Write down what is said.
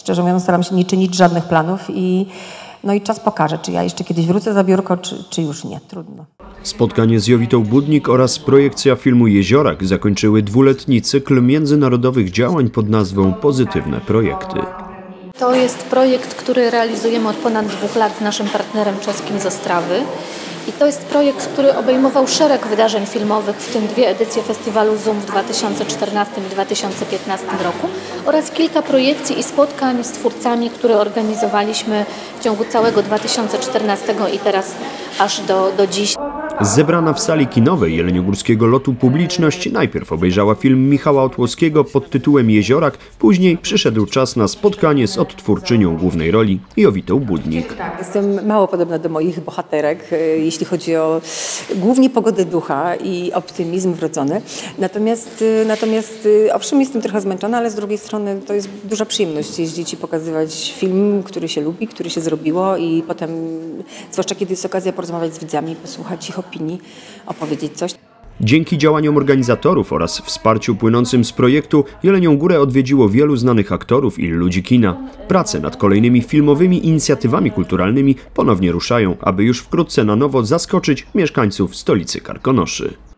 Szczerze mówiąc, staram się nie czynić żadnych planów no i czas pokaże, czy ja jeszcze kiedyś wrócę za biurko, czy już nie. Trudno. Spotkanie z Jowitą Budnik oraz projekcja filmu Jeziorak zakończyły dwuletni cykl międzynarodowych działań pod nazwą Pozytywne Projekty. To jest projekt, który realizujemy od ponad 2 lat z naszym partnerem czeskim z Ostrawy. I to jest projekt, który obejmował szereg wydarzeń filmowych, w tym 2 edycje festiwalu Zoom w 2014 i 2015 roku oraz kilka projekcji i spotkań z twórcami, które organizowaliśmy w ciągu całego 2014 i teraz aż do dziś. Zebrana w sali kinowej jeleniogórskiego lotu publiczność najpierw obejrzała film Michała Otłockiego pod tytułem Jeziorak, później przyszedł czas na spotkanie z odtwórczynią głównej roli Jowitą Budnik. Jestem mało podobna do moich bohaterek, jeśli chodzi o głównie pogodę ducha i optymizm wrodzony. Natomiast owszem, jestem trochę zmęczona, ale z drugiej strony to jest duża przyjemność jeździć i pokazywać film, który się lubi, który się zrobiło i potem, zwłaszcza kiedy jest okazja porozmawiać z widzami, posłuchać ich opinii, opowiedzieć coś. Dzięki działaniom organizatorów oraz wsparciu płynącym z projektu Jelenią Górę odwiedziło wielu znanych aktorów i ludzi kina. Prace nad kolejnymi filmowymi inicjatywami kulturalnymi ponownie ruszają, aby już wkrótce na nowo zaskoczyć mieszkańców stolicy Karkonoszy.